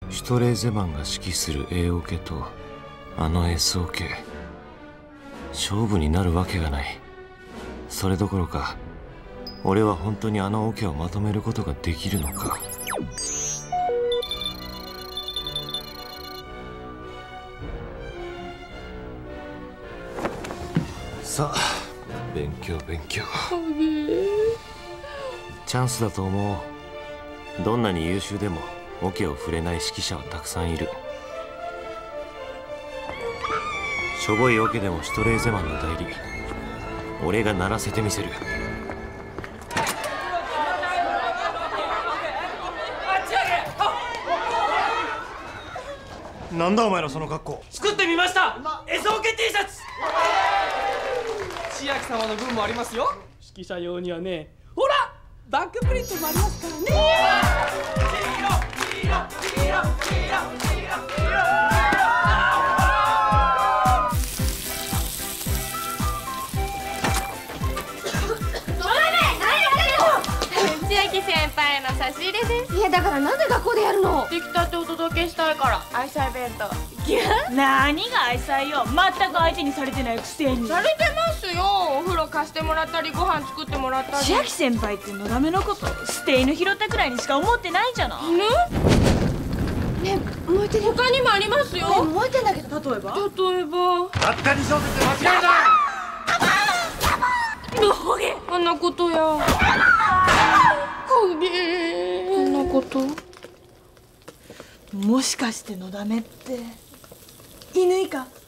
シュトレーゼマンが指揮する A オケとあの S オケ、勝負になるわけがない。それどころか俺は本当にあのオケをまとめることができるのか。さあ勉強勉強。チャンスだと思う。どんなに優秀でもオケを触れない指揮者はたくさんいる。しょぼいオケでもシュトレーゼマンの代理、俺が鳴らせてみせる。なんだお前らその格好。 作ってみました。S オケ T シャツ。千秋様の分もありますよ。指揮者用にはね、ほらバックプリントもありますからね。 千秋先輩への差し入れです。 いやだからなんで学校でやるの？ 出来たてお届けしたいから。愛妻弁当。 何が愛妻よ。全く相手にされてないくせに。 されてますよ。お風呂貸してもらったりご飯作ってもらったり。 千秋先輩ってのだめのこと捨て犬拾ったくらいにしか思ってないんじゃない？ 犬？ねえ、燃えてる。他にもありますよ。 燃えてんだけど、例えば？ 例えばたったに小説間違いない。 あんなことや。あんなこと。 もしかしてのだめって犬以下？